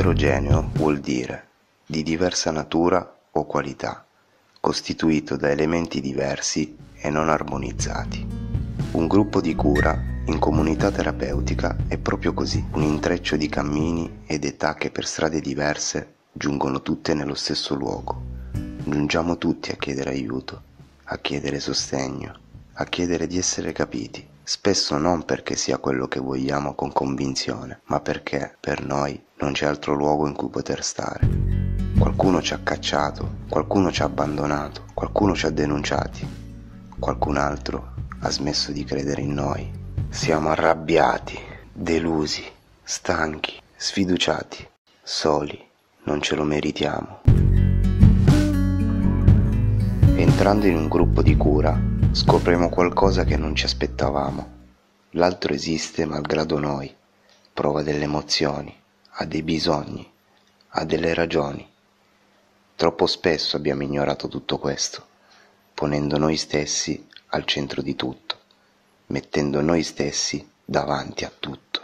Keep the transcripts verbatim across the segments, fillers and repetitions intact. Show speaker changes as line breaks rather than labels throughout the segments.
Eterogeneo vuol dire di diversa natura o qualità, costituito da elementi diversi e non armonizzati. Un gruppo di cura in comunità terapeutica è proprio così, un intreccio di cammini ed età che per strade diverse giungono tutte nello stesso luogo. Giungiamo tutti a chiedere aiuto, a chiedere sostegno, a chiedere di essere capiti, spesso non perché sia quello che vogliamo con convinzione, ma perché per noi non c'è altro luogo in cui poter stare. Qualcuno ci ha cacciato, qualcuno ci ha abbandonato, qualcuno ci ha denunciati, qualcun altro ha smesso di credere in noi. Siamo arrabbiati, delusi, stanchi, sfiduciati, soli, non ce lo meritiamo. Entrando in un gruppo di cura, scopriamo qualcosa che non ci aspettavamo. L'altro esiste malgrado noi, prova delle emozioni, ha dei bisogni, ha delle ragioni. Troppo spesso abbiamo ignorato tutto questo, ponendo noi stessi al centro di tutto, mettendo noi stessi davanti a tutto.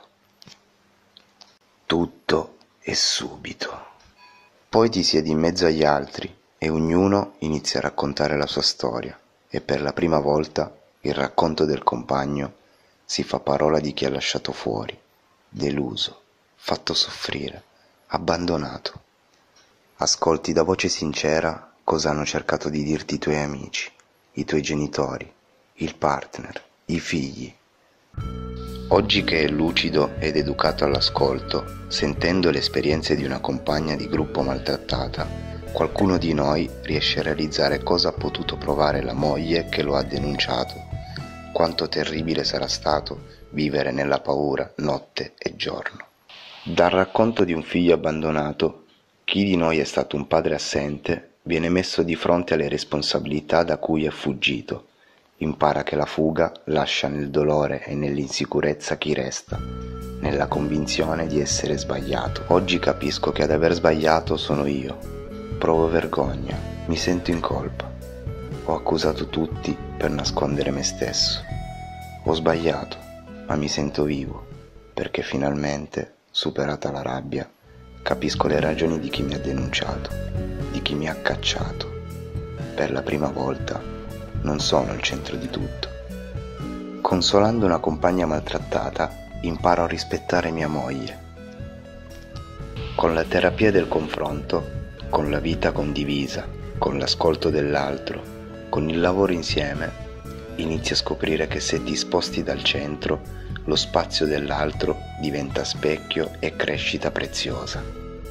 Tutto e subito. Poi ti siedi in mezzo agli altri e ognuno inizia a raccontare la sua storia e per la prima volta il racconto del compagno si fa parola di chi ha lasciato fuori, deluso, fatto soffrire, abbandonato. Ascolti da voce sincera cosa hanno cercato di dirti i tuoi amici, i tuoi genitori, il partner, i figli. Oggi che è lucido ed educato all'ascolto, sentendo le esperienze di una compagna di gruppo maltrattata, qualcuno di noi riesce a realizzare cosa ha potuto provare la moglie che lo ha denunciato, quanto terribile sarà stato vivere nella paura notte e giorno. Dal racconto di un figlio abbandonato, chi di noi è stato un padre assente viene messo di fronte alle responsabilità da cui è fuggito. Impara che la fuga lascia nel dolore e nell'insicurezza chi resta, nella convinzione di essere sbagliato. Oggi capisco che ad aver sbagliato sono io. Provo vergogna, mi sento in colpa. Ho accusato tutti per nascondere me stesso. Ho sbagliato, ma mi sento vivo, perché finalmente, superata la rabbia, capisco le ragioni di chi mi ha denunciato, di chi mi ha cacciato. Per la prima volta non sono il centro di tutto. Consolando una compagna maltrattata, imparo a rispettare mia moglie. Con la terapia del confronto, con la vita condivisa, con l'ascolto dell'altro, con il lavoro insieme, inizi a scoprire che se ti sposti dal centro, lo spazio dell'altro diventa specchio e crescita preziosa.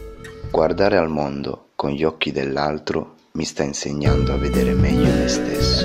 Guardare al mondo con gli occhi dell'altro mi sta insegnando a vedere meglio me stesso.